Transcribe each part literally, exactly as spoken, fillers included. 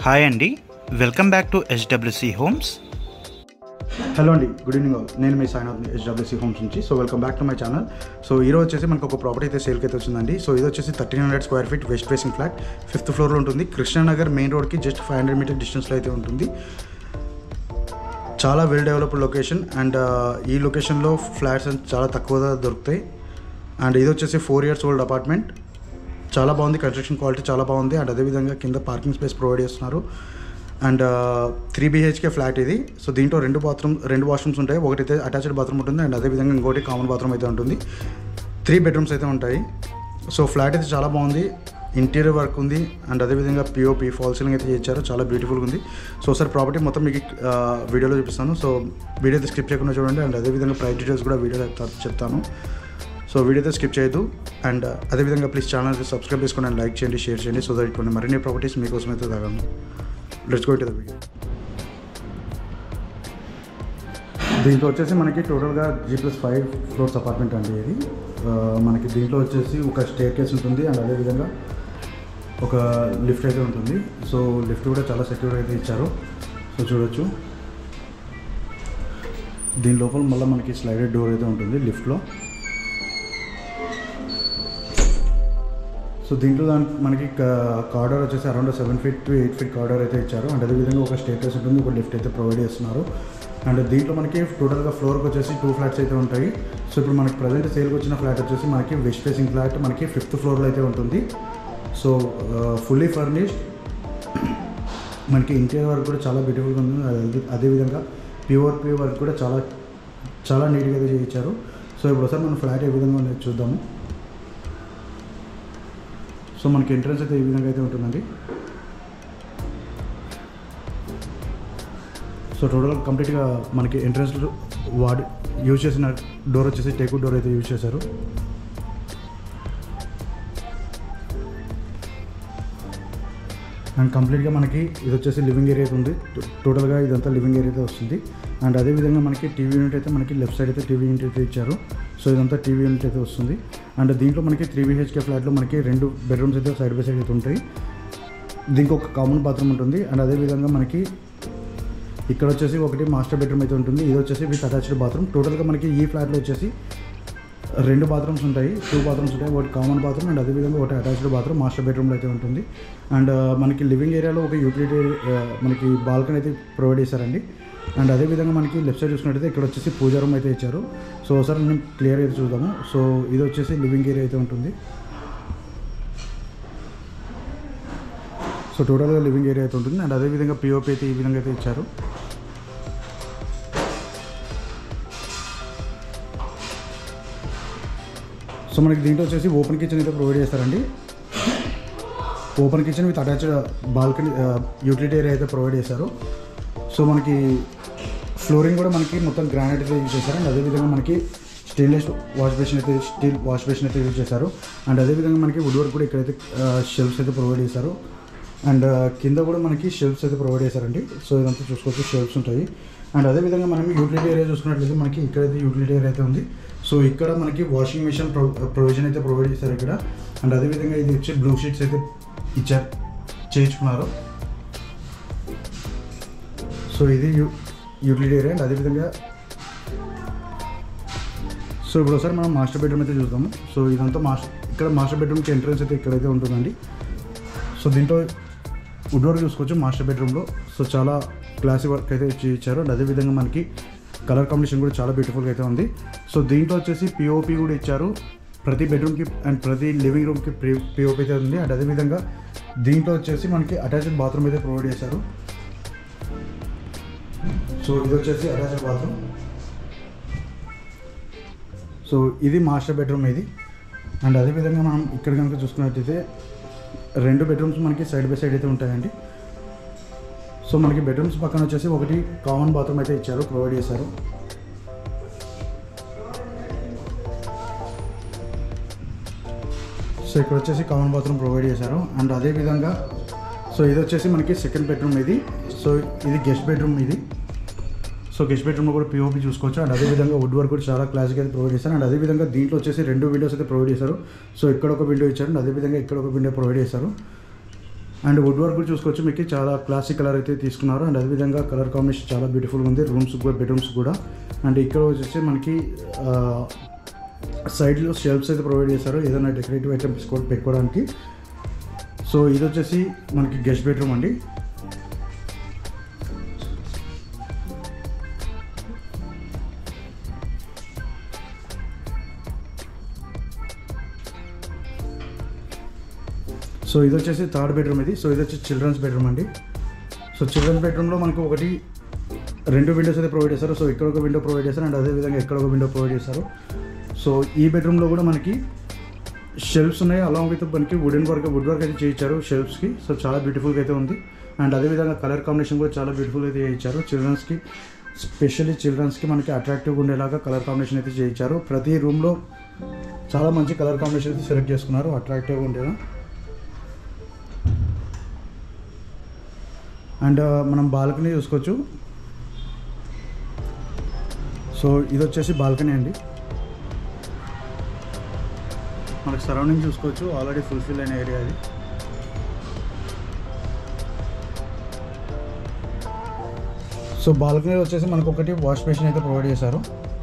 Hi అండి, welcome back to HWC homes. Hello అండి, good evening all. నేను మీ సాయినాథ్ హెచ్డబ్ల్యూసీ హోమ్స్ నుంచి. So welcome back to my channel. So ఈరోజు వచ్చేసి మనకు ఒక ప్రాపర్టీ అయితే సేల్కి అయితే వచ్చిందండి. సో ఇది వచ్చేసి thirteen hundred square feet west facing flat, fifth ఫ్లోర్లో ఉంటుంది. కృష్ణానగర్ మెయిన్ రోడ్కి జస్ట్ ఫైవ్ హండ్రెడ్ మీటర్ డిస్టెన్స్లో అయితే ఉంటుంది. చాలా వెల్ డెవలప్డ్ లొకేషన్ అండ్ ఈ లొకేషన్లో ఫ్లాట్స్ చాలా తక్కువగా దొరుకుతాయి. అండ్ ఇది వచ్చేసి ఫోర్ ఇయర్స్ ఓల్డ్ అపార్ట్మెంట్. చాలా బాగుంది, కన్స్ట్రక్షన్ క్వాలిటీ చాలా బాగుంది. అండ్ అదేవిధంగా కింద పార్కింగ్ స్పేస్ ప్రొవైడ్ చేస్తున్నారు. అండ్ త్రీ బీహెచ్కే ఫ్లాట్ ఇది. సో దీంట్లో రెండు బాత్రూమ్ రెండు వాష్రూమ్స్ ఉంటాయి. ఒకటైతే అటాచ్డ్ బాత్రూమ్ ఉంటుంది అండ్ అదేవిధంగా ఇంకోటి కామన్ బాత్రూమ్ అయితే ఉంటుంది. త్రీ బెడ్రూమ్స్ అయితే ఉంటాయి. సో ఫ్లాట్ అయితే చాలా బాగుంది, ఇంటీరియర్ వర్క్ ఉంది అండ్ అదేవిధంగా పిఓపి ఫాల్ సీలింగ్ అయితే చేశారు. చాలా బ్యూటిఫుల్గా ఉంది. సో సార్ ప్రాపర్టీ మొత్తం మీకు వీడియోలో చూపిస్తాను. సో వీడియో అయితే స్కిప్ చేయకుండా చూడండి. అండ్ అదేవిధంగా ప్రైస్ డీటెయిల్స్ కూడా వీడియోలో చెప్తాను. సో వీడియో అయితే స్కిప్ చేయొద్దు. అండ్ అదేవిధంగా ప్లీజ్ ఛానల్ సబ్స్క్రైబ్ చేసుకోండి అండ్ లైక్ చేయండి, షేర్ చేయండి. సో దట్ ఇటువంటి మరిన్ని ప్రాపర్టీస్ మీకోసం అయితే తాగాను. Let's go to the video. దీంట్లో వచ్చేసి మనకి టోటల్గా G plus five floors apartment అండి ఇది. మనకి దీంట్లో వచ్చేసి ఒక స్టేర్ కేస్ ఉంటుంది అండ్ అదేవిధంగా ఒక లిఫ్ట్ అయితే ఉంటుంది. సో లిఫ్ట్ కూడా చాలా సెక్యూర్ అయితే ఇచ్చారు. సో చూడొచ్చు, దీని లోపల మళ్ళీ మనకి స్లైడెడ్ డోర్ అయితే ఉంటుంది లిఫ్ట్లో. సో దీంట్లో దానికి మనకి కార్డర్ వచ్చేసి around seven feet to eight feet corridor అయితే ఇచ్చారు. అండ్ అదేవిధంగా ఒక స్టేర్కేస్ ఉంటుంది, ఒక లిఫ్ట్ అయితే ప్రొవైడ్ చేస్తున్నారు. అండ్ దీంట్లో మనకి టోటల్గా ఫ్లోర్కి వచ్చేసి టూ ఫ్లాట్స్ అయితే ఉంటాయి. సో ఇప్పుడు మనకి ప్రజెంట్ సేల్కి వచ్చిన ఫ్లాట్ వచ్చేసి మనకి వెస్ట్ ఫేసింగ్ ఫ్లాట్ మనకి ఫిఫ్త్ ఫ్లోర్లో అయితే ఉంటుంది. సో ఫుల్లీ ఫర్నిష్డ్, మనకి ఇంటీరియర్ వర్క్ కూడా చాలా బ్యూటిఫుల్గా ఉంది. అదేవిధంగా ప్యూర్ ప్యూర్ వర్క్ కూడా చాలా చాలా నీట్గా అయితే చేయించారు. సో ఇప్పుడు ఒకసారి మన ఫ్లాట్ ఏ విధంగా ఉండేది చూద్దాము. సో మనకి ఎంట్రన్స్ అయితే ఈ విధంగా అయితే ఉంటుందండి. సో టోటల్ కంప్లీట్గా మనకి ఎంట్రన్స్ వాడి యూజ్ చేసిన డోర్ వచ్చేసి టేకు డోర్ అయితే యూజ్ చేశారు. అండ్ కంప్లీట్గా మనకి ఇది వచ్చేసి లివింగ్ ఏరియా అయితే ఉంది. టోటల్గా ఇదంతా లివింగ్ ఏరియా అయితే వస్తుంది. అండ్ అదేవిధంగా మనకి టీవీ యూనిట్ అయితే మనకి లెఫ్ట్ సైడ్ అయితే టీవీ యూనిట్ అయితే ఇచ్చారు. సో ఇదంతా టీవీ యూనిట్ అయితే వస్తుంది. అండ్ దీంట్లో మనకి త్రీ బీహెచ్కే ఫ్లాట్లో మనకి రెండు బెడ్రూమ్స్ అయితే సైడ్ బై సైడ్ అయితే ఉంటాయి. దీనికి ఒక కామన్ బాత్రూమ్ ఉంటుంది. అండ్ అదేవిధంగా మనకి ఇక్కడ వచ్చేసి ఒకటి మాస్టర్ బెడ్రూమ్ అయితే ఉంటుంది. ఇది వచ్చేసి విత్ అటాచ్డ్ బాత్రూమ్. టోటల్గా మనకి ఈ ఫ్లాట్లో వచ్చేసి రెండు బాత్రూమ్స్ ఉంటాయి, టూ బాత్రూమ్స్ ఉంటాయి. ఒకటి కామన్ బాత్రూమ్ అండ్ అదేవిధంగా ఒకటి అటాచ్డ్ బాత్రూమ్ మాస్టర్ బెడ్రూమ్లో అయితే ఉంటుంది. అండ్ మనకి లివింగ్ ఏరియాలో ఒక యూటిలిటీ మనకి బాల్కనీ అయితే ప్రొవైడ్ చేశారండి. అండ్ అదేవిధంగా మనకి లెఫ్ట్ సైడ్ చూసుకున్నట్టయితే ఇక్కడ వచ్చేసి పూజా రూమ్ అయితే ఇచ్చారు. సో ఒకసారి మేము క్లియర్ అయితే చూద్దాము. సో ఇది వచ్చేసి లివింగ్ ఏరియా అయితే ఉంటుంది. సో టోటల్గా లివింగ్ ఏరియా అయితే ఉంటుంది. అండ్ అదేవిధంగా పిఓపి అయితే ఈ విధంగా అయితే ఇచ్చారు. సో మనకి దీంట్లో వచ్చేసి ఓపెన్ కిచెన్ అయితే ప్రొవైడ్ చేస్తారండి. Open kitchen with attached balcony utility area అయితే ప్రొవైడ్ చేశారు. సో మనకి ఫ్లోరింగ్ కూడా మనకి మొత్తం గ్రానైట్ అయితే యూజ్ చేశారు. అండ్ అదేవిధంగా మనకి స్టెయిన్లెస్ వాష్ బేసిన్ అయితే స్టీల్ వాష్ బేసిన్ అయితే యూజ్ చేశారు. అండ్ అదేవిధంగా మనకి వుడ్ వర్క్ కూడా ఇక్కడైతే షెల్ఫ్స్ అయితే ప్రొవైడ్ చేశారు. అండ్ కింద కూడా మనకి షెల్ఫ్స్ అయితే ప్రొవైడ్ చేశారండి. సో ఇదంతా చూసుకోవచ్చు, షెల్ఫ్స్ ఉంటాయి. అండ్ అదేవిధంగా మనం యూటిలిటీ ఏరియా చూసుకున్నట్లయితే మనకి ఇక్కడైతే యూటిలిటీ ఏరియా అయితే ఉంది. సో ఇక్కడ మనకి వాషింగ్ మిషన్ ప్రొ ప్రొవిజన్ అయితే ప్రొవైడ్ చేశారు ఇక్కడ. అండ్ అదేవిధంగా ఇది వచ్చి బ్లూ షీట్స్ అయితే ఇచ్చారు, చేయించుకున్నారు. సో ఇది యూ యూటిలిటీ ఏరియా. అండ్ అదేవిధంగా సో ఇప్పుడు ఒకసారి మనం మాస్టర్ బెడ్రూమ్ అయితే చూద్దాము. సో ఇదంతా మాస్టర్ ఇక్కడ మాస్టర్ బెడ్రూమ్కి ఎంట్రన్స్ అయితే ఇక్కడైతే ఉంటుందండి. సో దీంట్లో వుడ్ వర్క్ చూసుకోవచ్చు మాస్టర్ బెడ్రూమ్లో. సో చాలా క్లాసీ వర్క్ అయితే ఇచ్చారు. అండ్ అదేవిధంగా మనకి కలర్ కాంబినేషన్ కూడా చాలా బ్యూటిఫుల్గా అయితే ఉంది. సో దీంట్లో వచ్చేసి పిఓపి కూడా ఇచ్చారు ప్రతి బెడ్రూమ్కి అండ్ ప్రతి లివింగ్ రూమ్కి పిఓపి అయితే ఉంది. అండ్ అదేవిధంగా దీంట్లో వచ్చేసి మనకి అటాచ్డ్ బాత్రూమ్ అయితే ప్రొవైడ్ చేశారు. సో ఇది వచ్చేసి అటాచ్డ్ బాత్రూమ్. సో ఇది మాస్టర్ బెడ్రూమ్ ఇది. అండ్ అదేవిధంగా మనం ఇక్కడ కనుక చూసుకున్నట్టయితే రెండు బెడ్రూమ్స్ మనకి సైడ్ బై సైడ్ అయితే ఉంటాయండి. సో మనకి బెడ్రూమ్స్ పక్కన వచ్చేసి ఒకటి కామన్ బాత్రూమ్ అయితే ఇచ్చారు, ప్రొవైడ్ చేశారు. సో ఇక్కడ వచ్చేసి కామన్ బాత్రూమ్ ప్రొవైడ్ చేశారు. అండ్ అదేవిధంగా సో ఇది వచ్చేసి మనకి సెకండ్ బెడ్రూమ్ ఇది. సో ఇది గెస్ట్ బెడ్రూమ్ ఇది. సో గెస్ట్ బెడ్రూమ్లో కూడా పిఓపి చూసుకోవచ్చు. అండ్ అదేవిధంగా వుడ్ వర్క్ కూడా చాలా క్లాసిక్ అయితే ప్రొవైడ్ చేశారు. అండ్ అదేవిధంగా దీంట్లో వచ్చేసి రెండు విండోస్ అయితే ప్రొవైడ్ చేశారు. సో ఇక్కడ ఒక విండో ఇచ్చారు అండ్ అదేవిధంగా ఇక్కడ ఒక విండో ప్రొవైడ్ చేశారు. అండ్ వుడ్ వర్క్ కూడా చూసుకోవచ్చు, మీకు చాలా క్లాసిక్ కలర్ అయితే తీసుకున్నారు. అండ్ అదేవిధంగా కలర్ కాంబినేషన్ చాలా బ్యూటిఫుల్గా ఉంది రూమ్స్ కూడా, బెడ్రూమ్స్ కూడా. అండ్ ఇక్కడ వచ్చేసి మనకి సైడ్లో షెల్ఫ్స్ అయితే ప్రొవైడ్ చేశారు ఏదైనా డెకరేటివ్ ఐటమ్స్ కూడా పెట్టుకోవడానికి. సో ఇది వచ్చేసి మనకి గెస్ట్ బెడ్రూమ్ అండి. సో ఇది వచ్చేసి థర్డ్ బెడ్రూమ్ ఇది. సో ఇది వచ్చి చిల్డ్రన్స్ బెడ్రూమ్ అండి. సో చిల్డ్రన్స్ బెడ్రూమ్లో మనకు ఒకటి రెండు విండోస్ అయితే ప్రొవైడ్ చేశారు. సో ఇక్కడ ఒక విండో ప్రొవైడ్ చేశారు అండ్ అదేవిధంగా ఇక్కడ ఒక విండో ప్రొవైడ్ చేశారు. సో ఈ బెడ్రూమ్లో కూడా మనకి షెల్ఫ్స్ ఉన్నాయి, అలాంగ్ విత్ మనకి వుడెన్ వర్క్ వుడ్ వర్క్ అయితే చేయించారు షెల్ఫ్స్కి. సో చాలా బ్యూటిఫుల్గా అయితే ఉంది. అండ్ అదేవిధంగా కలర్ కాంబినేషన్ కూడా చాలా బ్యూటిఫుల్గా అయితే చేయించారు. చిల్డ్రన్స్కి, స్పెషల్లీ చిల్డ్రన్స్కి మనకి అట్రాక్టివ్గా ఉండేలాగా కలర్ కాంబినేషన్ అయితే చేయించారు. ప్రతి రూమ్లో చాలా మంచి కలర్ కాంబినేషన్ అయితే సెలెక్ట్ చేసుకున్నారు అట్రాక్టివ్గా ఉండేలా. అండ్ మనం బాల్కనీ చూసుకోవచ్చు. సో ఇది వచ్చేసి బాల్కనీ అండి. మనకి సరౌండింగ్ చూసుకోవచ్చు, ఆల్రెడీ ఫుల్ఫిల్ అయిన ఏరియా ఇది. సో బాల్కనీ వచ్చేసి మనకు ఒకటి వాష్ బేసిన్ అయితే ప్రొవైడ్ చేశారు.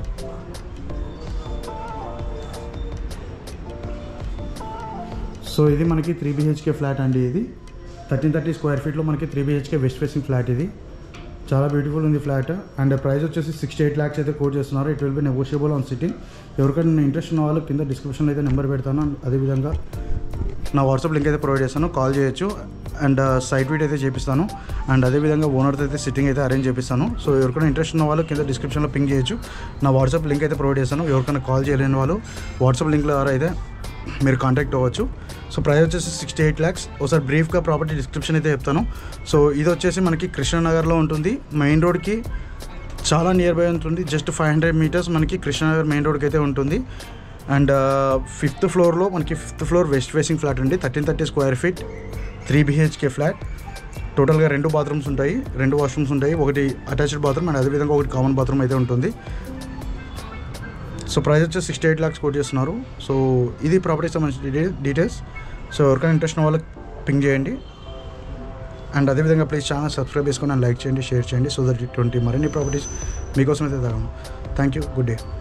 సో ఇది మనకి త్రీ బిహెచ్కే ఫ్లాట్ అండి. ఇది థర్టీన్ థర్టీ స్క్వేర్ ఫీట్లో మనకి three BHK west facing flat. ఇది చాలా బ్యూటిఫుల్ ఉంది ఫ్లాట్. అండ్ ప్రైస్ వచ్చేసి సిక్స్టీ ఎయిట్ ల్యాక్స్ అయితే కోట్ చేస్తున్నారు. It will be negotiable on sitting. ఎవరికైనా ఇంట్రెస్ట్ ఉన్న వాళ్ళు కింద డిస్క్రిప్షన్లో అయితే నెంబర్ పెడతాను. అదేవిధంగా నా వాట్సాప్ లింక్ అయితే ప్రొవైడ్ చేస్తాను, కాల్ చేయొచ్చు. అండ్ సైట్ వీట్ అయితే చేపిస్తాను. అండ్ అదేవిధంగా ఓనర్తో అయితే సిట్టింగ్ అయితే అరేంజ్ చేపిస్తాను. సో ఎవరికైనా ఇంట్రెస్ట్ ఉన్న వాళ్ళు కింద డిస్క్రిప్షన్లో పింక్ చేయొచ్చు. నా వాట్సాప్ లింక్ అయితే ప్రొవైడ్ చేస్తాను. ఎవరికైనా కాల్ చేయలేని వాళ్ళు వాట్సాప్ లింక్లో ద్వారా అయితే మీరు కాంటాక్ట్ అవ్వచ్చు. సో ప్రైస్ వచ్చేసి సిక్స్టీ ఎయిట్ ల్యాక్స్. ఒకసారి బ్రీఫ్గా ప్రాపర్టీ డిస్క్రిప్షన్ అయితే చెప్తాను. సో ఇది వచ్చేసి మనకి కృష్ణానగర్లో ఉంటుంది. మెయిన్ రోడ్కి చాలా నియర్ బై ఉంటుంది. జస్ట్ ఫైవ్ హండ్రెడ్ మీటర్స్ మనకి కృష్ణానగర్ మెయిన్ రోడ్కి అయితే ఉంటుంది. అండ్ ఫిఫ్త్ ఫ్లోర్లో మనకి fifth floor west facing flat అండి. Thirteen thirty square feet three BHK flat. టోటల్గా రెండు బాత్రూమ్స్ ఉంటాయి, రెండు వాష్రూమ్స్ ఉంటాయి, ఒకటి అటాచ్డ్ బాత్రూమ్ అండ్ అదేవిధంగా ఒకటి కామన్ బాత్రూమ్ అయితే ఉంటుంది. సో ప్రైస్ వచ్చి సిక్స్టీ ఎయిట్ ల్యాక్స్ కోట్ చేస్తున్నారు. సో ఇది ప్రాపర్టీస్ సంబంధించిన డీటెయిల్స్. సో ఎవరికైనా ఇంట్రెస్ట్ ఉన్న వాళ్ళకి పింక్ చేయండి. అండ్ అదేవిధంగా ప్లీజ్ ఛానల్ సబ్స్క్రైబ్ చేసుకొని లైక్ చేయండి, షేర్ చేయండి. సో దట్ ఇటువంటి మరిన్ని ప్రాపర్టీస్ మీకోసం అయితే తగ్గను. Thank you, good day.